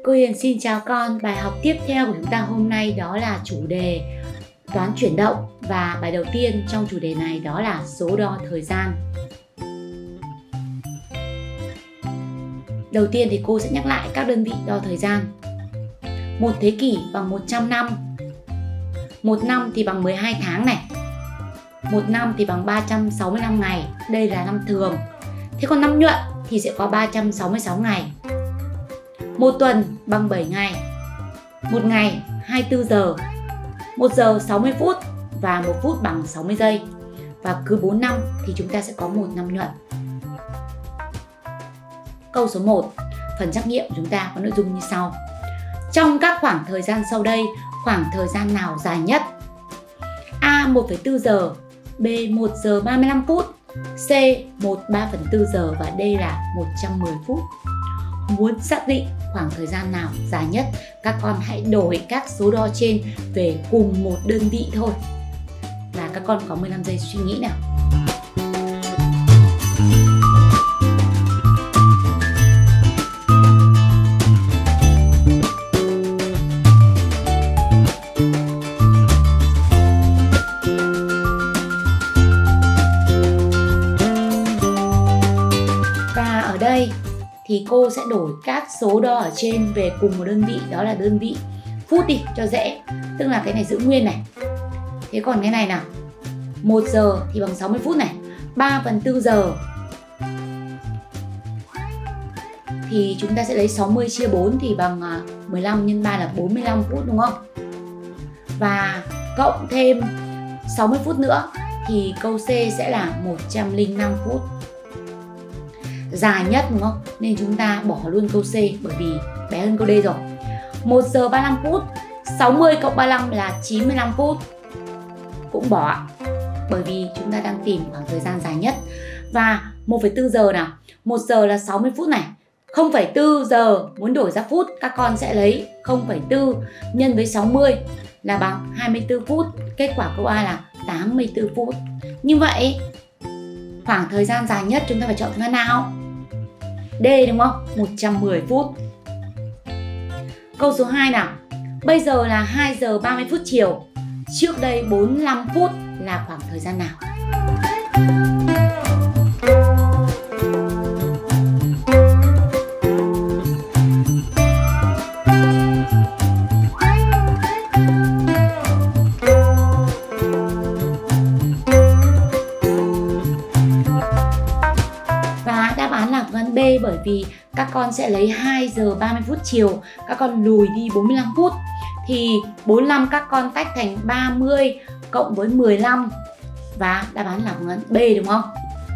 Cô Hiền xin chào con. Bài học tiếp theo của chúng ta hôm nay đó là chủ đề toán chuyển động. Và bài đầu tiên trong chủ đề này đó là số đo thời gian. Đầu tiên thì cô sẽ nhắc lại các đơn vị đo thời gian. Một thế kỷ bằng 100 năm. Một năm thì bằng 12 tháng này. Một năm thì bằng 365 ngày. Đây là năm thường. Thế còn năm nhuận thì sẽ có 366 ngày. Một tuần bằng 7 ngày. Một ngày 24 giờ. Một giờ 60 phút và một phút bằng 60 giây. Và cứ 4 năm thì chúng ta sẽ có một năm nhuận. Câu số 1, phần trắc nghiệm của chúng ta có nội dung như sau. Trong các khoảng thời gian sau đây, khoảng thời gian nào dài nhất? A. 1,4 giờ, B. 1 giờ 35 phút, C. 1/3/4 giờ và D là 110 phút. Muốn xác định khoảng thời gian nào dài nhất, các con hãy đổi các số đo trên về cùng một đơn vị thôi. Và các con có 15 giây suy nghĩ nào. Và ở đây thì cô sẽ đổi các số đo ở trên về cùng một đơn vị, đó là đơn vị phút đi cho dễ. Tức là cái này giữ nguyên này. Thế còn cái này nào, 1 giờ thì bằng 60 phút này, 3/4 giờ thì chúng ta sẽ lấy 60 chia 4 thì bằng 15 nhân 3 là 45 phút đúng không? Và cộng thêm 60 phút nữa thì câu C sẽ là 105 phút. Dài nhất đúng không? Nên chúng ta bỏ luôn câu C bởi vì bé hơn câu D rồi. 1 giờ 35 phút, 60 cộng 35 là 95 phút. Cũng bỏ bởi vì chúng ta đang tìm khoảng thời gian dài nhất. Và 1,4 giờ nào, 1 giờ là 60 phút này. 0,4 giờ muốn đổi ra phút, các con sẽ lấy 0,4 nhân với 60 là bằng 24 phút. Kết quả câu A là 84 phút. Như vậy khoảng thời gian dài nhất chúng ta phải chọn phương án nào? D đúng không? 110 phút. Câu số 2 nào. Bây giờ là 2 giờ 30 phút chiều. Trước đây 45 phút là khoảng thời gian nào? B bởi vì các con sẽ lấy 2 giờ 30 phút chiều, các con lùi đi 45 phút thì 45 các con tách thành 30 cộng với 15 và đáp án là phương án B đúng không?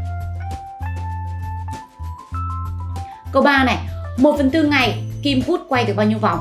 Câu 3 này, 1/4 ngày kim phút quay được bao nhiêu vòng?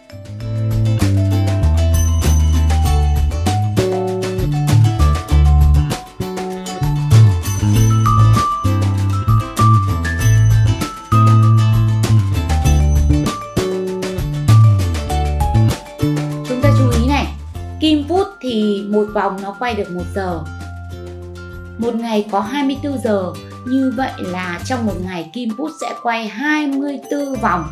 Kim phút thì một vòng nó quay được 1 giờ. Một ngày có 24 giờ, như vậy là trong một ngày kim phút sẽ quay 24 vòng.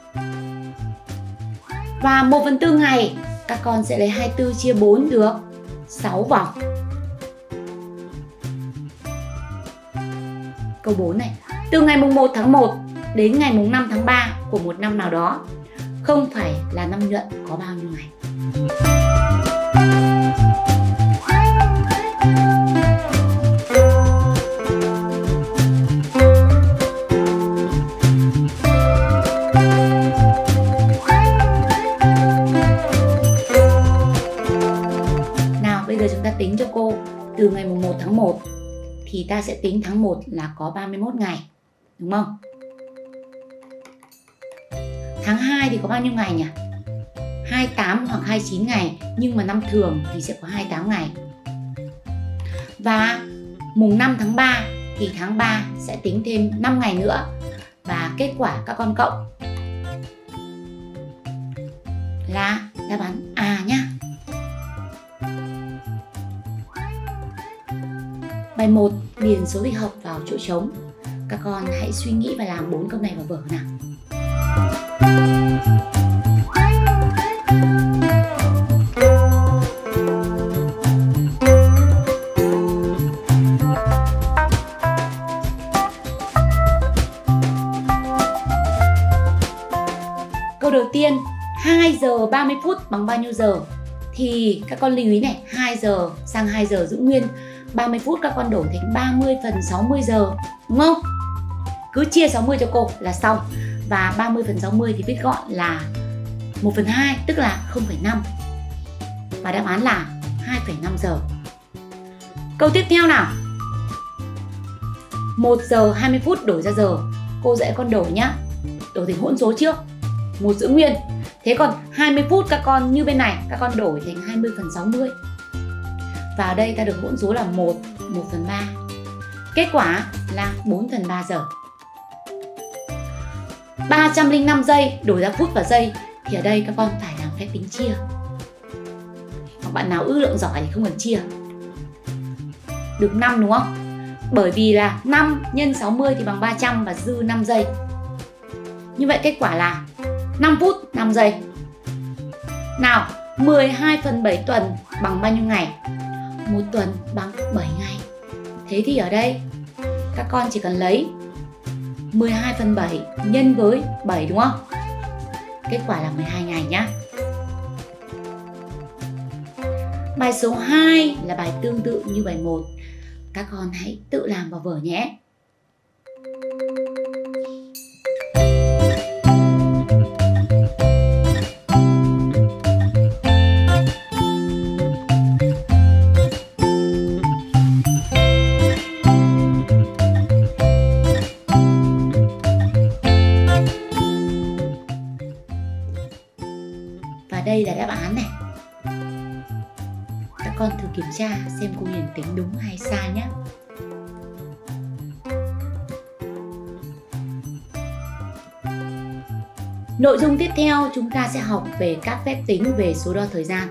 Và 1/4 ngày, các con sẽ lấy 24 chia 4 được 6 vòng. Câu 4 này, từ ngày mùng 1 tháng 1 đến ngày mùng 5 tháng 3 của một năm nào đó, không phải là năm nhuận có bao nhiêu ngày? Nào bây giờ chúng ta tính cho cô. Từ ngày mùng 1 tháng 1 thì ta sẽ tính tháng 1 là có 31 ngày, đúng không? Tháng 2 thì có bao nhiêu ngày nhỉ? 28 hoặc 29 ngày, nhưng mà năm thường thì sẽ có 28 ngày. Và mùng 5 tháng 3 thì tháng 3 sẽ tính thêm 5 ngày nữa. Và kết quả các con cộng là đáp án A nhá. Bài 1, điền số lịch hợp vào chỗ trống. Các con hãy suy nghĩ và làm 4 câu này vào vở nào. Câu đầu tiên, 2 giờ 30 phút bằng bao nhiêu giờ? Thì các con lưu ý này, 2 giờ sang 2 giờ giữ nguyên, 30 phút các con đổi thành 30 phần 60 giờ, đúng không? Cứ chia 60 cho cô là xong. Và 30 phần 60 thì viết gọn là 1/2, tức là 0,5. Và đáp án là 2,5 giờ. Câu tiếp theo nào. 1 giờ 20 phút đổi ra giờ. Cô dạy con đổi nhá. Đổi thành hỗn số trước. 1 giữ nguyên. Thế còn 20 phút các con như bên này, các con đổi thành 20 phần 60. Và ở đây ta được hỗn số là 1/3. Kết quả là 4/3 giờ. 305 giây đổi ra phút và giây. Thì ở đây các con phải làm phép tính chia. Hoặc bạn nào ước lượng giỏi thì không cần chia. Được 5 đúng không? Bởi vì là 5 nhân 60 thì bằng 300 và dư 5 giây. Như vậy kết quả là 5 phút 5 giây. Nào, 12/7 tuần bằng bao nhiêu ngày? Một tuần bằng 7 ngày. Thế thì ở đây các con chỉ cần lấy 12/7 nhân với 7 đúng không? Kết quả là 12 ngày nhá. Bài số 2 là bài tương tự như bài 1. Các con hãy tự làm vào vở nhé. Và đây là đáp án này. Các con thử kiểm tra xem cô Hiền tính đúng hay sai nhé. Nội dung tiếp theo chúng ta sẽ học về các phép tính về số đo thời gian.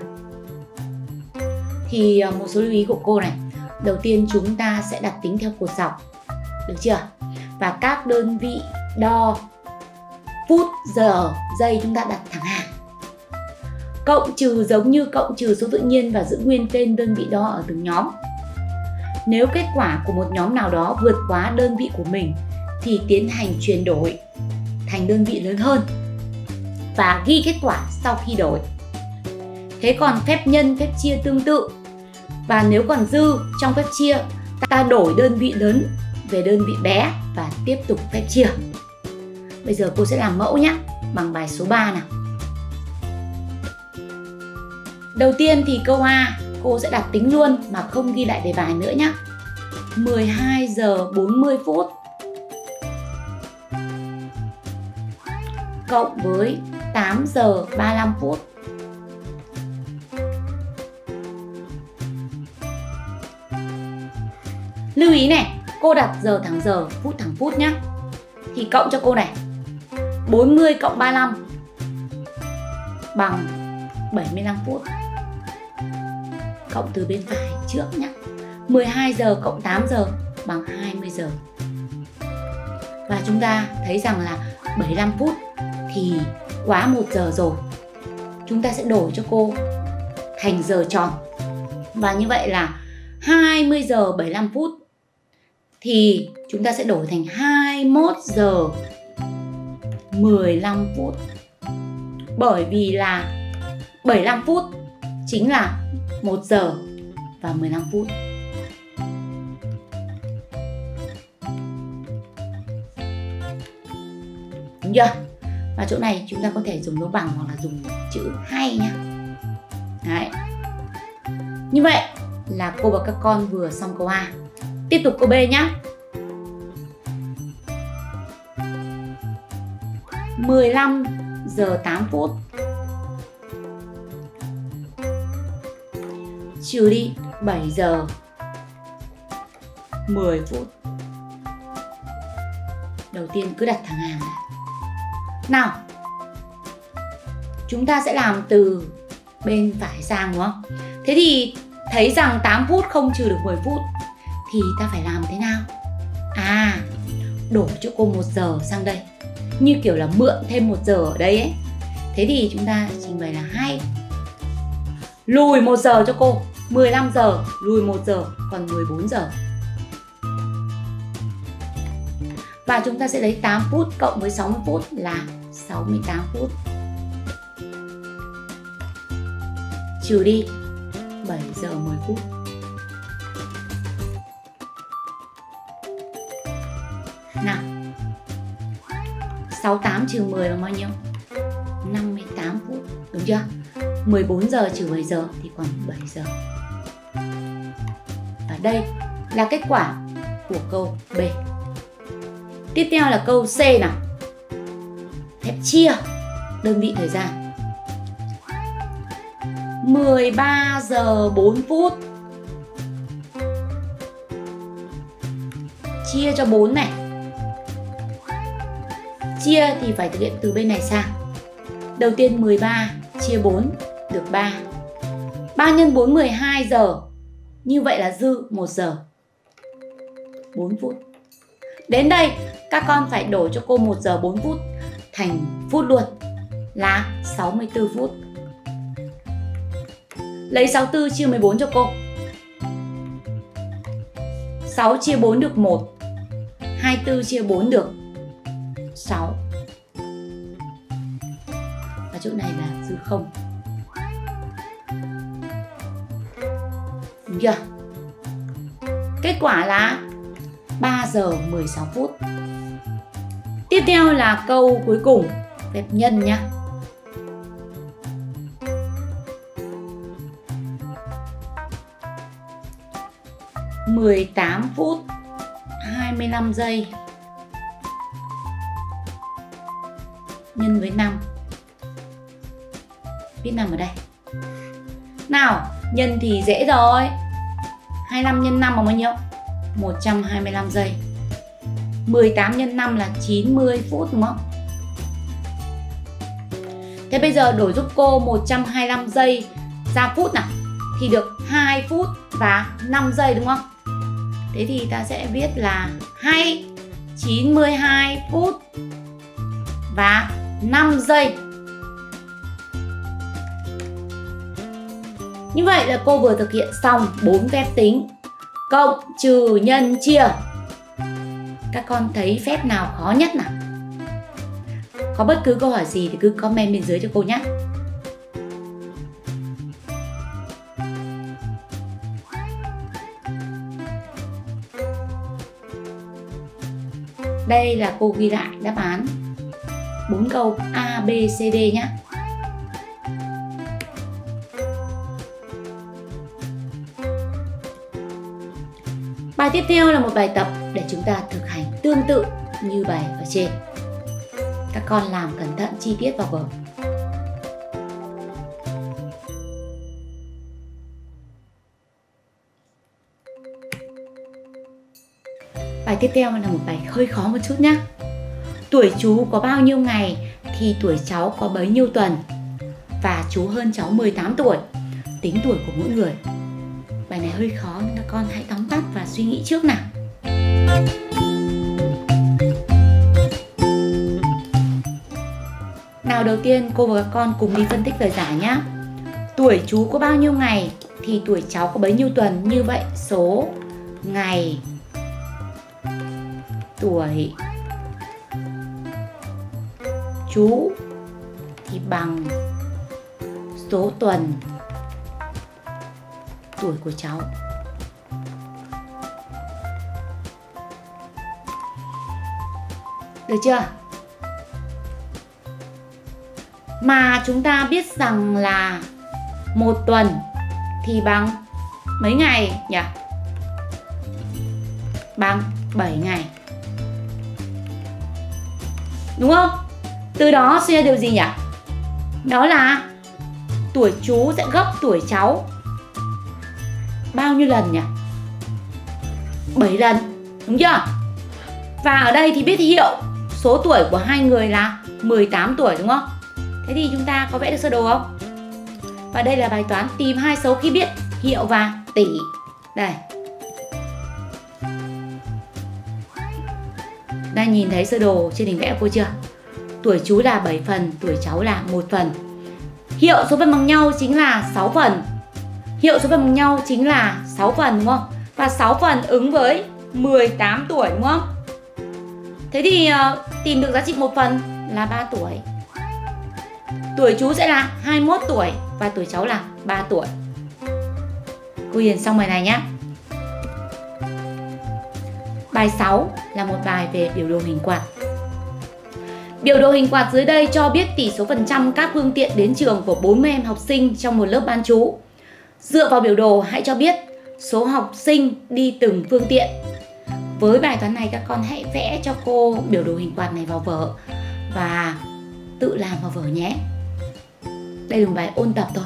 Thì một số lưu ý của cô này. Đầu tiên chúng ta sẽ đặt tính theo cột dọc. Được chưa? Và các đơn vị đo phút, giờ, giây chúng ta đặt thẳng hàng. Cộng trừ giống như cộng trừ số tự nhiên và giữ nguyên tên đơn vị đo ở từng nhóm. Nếu kết quả của một nhóm nào đó vượt quá đơn vị của mình thì tiến hành chuyển đổi thành đơn vị lớn hơn và ghi kết quả sau khi đổi. Thế còn phép nhân, phép chia tương tự. Và nếu còn dư trong phép chia, ta đổi đơn vị lớn về đơn vị bé và tiếp tục phép chia. Bây giờ cô sẽ làm mẫu nhé, bằng bài số 3 nào. Đầu tiên thì câu A, cô sẽ đặt tính luôn mà không ghi lại đề bài nữa nhé. 12 giờ 40 phút cộng với 8 giờ 35 phút. Lưu ý này, cô đặt giờ thẳng giờ, phút thẳng phút nhé. Thì cộng cho cô này. 40 cộng 35 bằng 75 phút. Cộng từ bên phải trước nhé. 12 giờ cộng 8 giờ bằng 20 giờ. Và chúng ta thấy rằng là 75 phút thì quá 1 giờ rồi. Chúng ta sẽ đổi cho cô thành giờ tròn. Và như vậy là 20 giờ 75 phút thì chúng ta sẽ đổi thành 21 giờ 15 phút. Bởi vì là 75 phút chính là 1 giờ và 15 phút. Đúng chưa? Và chỗ này chúng ta có thể dùng dấu bằng hoặc là dùng chữ hay nha. Đấy. Như vậy là cô và các con vừa xong câu A. Tiếp tục câu B nhé. 15 giờ 8 phút trừ đi 7 giờ 10 phút. Đầu tiên cứ đặt thẳng hàng này. Nào, chúng ta sẽ làm từ bên phải sang đúng không? Thế thì thấy rằng 8 phút không trừ được 10 phút thì ta phải làm thế nào? À, đổ cho cô 1 giờ sang đây. Như kiểu là mượn thêm 1 giờ ở đây ấy. Thế thì chúng ta trình bày là hay. Lùi 1 giờ cho cô. 15 giờ lùi 1 giờ còn 14 giờ. Và chúng ta sẽ lấy 8 phút cộng với 60 phút là 68 phút. trừ đi 7 giờ 10 phút. Nào, 68 trừ 10 bằng bao nhiêu? 58 phút, đúng chưa? 14 giờ trừ 7 giờ thì còn 7 giờ. Và đây là kết quả của câu B. Tiếp theo là câu C nào. Phép chia đơn vị thời gian. 13 giờ 4 phút chia cho 4 này. Chia thì phải thực hiện từ bên này sang. Đầu tiên 13 chia 4 được 3. 3 nhân 4 12 giờ. Như vậy là dư 1 giờ 4 phút. Đến đây các con phải đổi cho cô 1 giờ 4 phút thành phút luôn là 64 phút. Lấy 64 chia 14 cho cô. 6 chia 4 được 1. 24 chia 4 được 6. Và chỗ này là dư 0. Đúng chưa? Kết quả là 3 giờ 16 phút. Tiếp theo là câu cuối cùng, phép nhân nhá. "18 phút 25 giây nhân với 5. Viết 5 ở đây. Nào, nhân thì dễ rồi. 25 nhân 5 bằng bao nhiêu? 125 giây. 18 nhân 5 là 90 phút đúng không? Thế bây giờ đổi giúp cô 125 giây ra phút nào. Thì được 2 phút và 5 giây đúng không? Thế thì ta sẽ viết là 92 phút và 5 giây. Như vậy là cô vừa thực hiện xong 4 phép tính: cộng, trừ, nhân, chia. Các con thấy phép nào khó nhất nào? Có bất cứ câu hỏi gì thì cứ comment bên dưới cho cô nhé. Đây là cô ghi lại đáp án 4 câu A, B, C, D nhé. Bài tiếp theo là một bài tập để chúng ta thực hành tương tự như bài ở trên. Các con làm cẩn thận chi tiết vào vở. Bài tiếp theo là một bài hơi khó một chút nhé. Tuổi chú có bao nhiêu ngày thì tuổi cháu có bấy nhiêu tuần. Và chú hơn cháu 18 tuổi. Tính tuổi của mỗi người. Bài này hơi khó nên các con hãy tóm tắt và suy nghĩ trước nào. Nào, đầu tiên cô và các con cùng đi phân tích lời giải nhé. Tuổi chú có bao nhiêu ngày thì tuổi cháu có bấy nhiêu tuần. Như vậy số ngày tuổi chú thì bằng số tuần tuổi của cháu. Được chưa? Mà chúng ta biết rằng là một tuần thì bằng mấy ngày nhỉ? Bằng 7 ngày. Đúng không? Từ đó suy ra điều gì nhỉ? Đó là tuổi chú sẽ gấp tuổi cháu bao nhiêu lần nhỉ? 7 lần. Đúng chưa? Và ở đây thì biết hiệu số tuổi của hai người là 18 tuổi đúng không? Thế thì chúng ta có vẽ được sơ đồ không? Và đây là bài toán tìm hai số khi biết hiệu và tỷ. Đây. Đây, nhìn thấy sơ đồ trên hình vẽ của cô chưa? Tuổi chú là 7 phần, tuổi cháu là 1 phần. Hiệu số phần bằng nhau chính là 6 phần. Hiệu số phần bằng nhau chính là 6 phần đúng không? Và 6 phần ứng với 18 tuổi đúng không? Thế thì tìm được giá trị 1 phần là 3 tuổi. Tuổi chú sẽ là 21 tuổi và tuổi cháu là 3 tuổi. Cô Hiền xong bài này nhé. Bài 6 là một bài về biểu đồ hình quạt. Biểu đồ hình quạt dưới đây cho biết tỷ số phần trăm các phương tiện đến trường của 40 em học sinh trong một lớp bán trú. Dựa vào biểu đồ hãy cho biết số học sinh đi từng phương tiện. Với bài toán này các con hãy vẽ cho cô biểu đồ hình quạt này vào vở và tự làm vào vở nhé. Đây là một bài ôn tập thôi.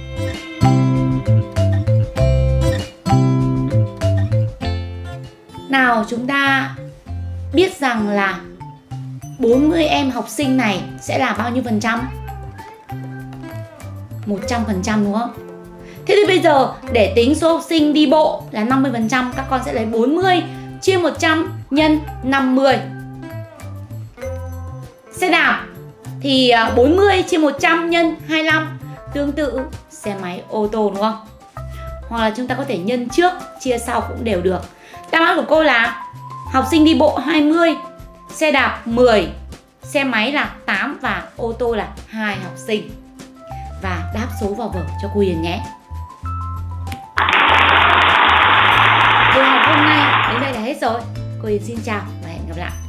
Nào chúng ta biết rằng là 40 em học sinh này sẽ là bao nhiêu phần trăm? 100% đúng không? Thế thì bây giờ để tính số học sinh đi bộ là 50%, các con sẽ lấy 40 chia 100 nhân 50. Xe đạp thì 40 chia 100 nhân 25. Tương tự xe máy ô tô đúng không? Hoặc là chúng ta có thể nhân trước chia sau cũng đều được. Đáp án của cô là học sinh đi bộ 20, xe đạp 10, xe máy là 8 và ô tô là 2 học sinh. Và đáp số vào vở cho cô Hiền nhé. Buổi học hôm nay đến đây là hết rồi. Cô Hiền xin chào và hẹn gặp lại.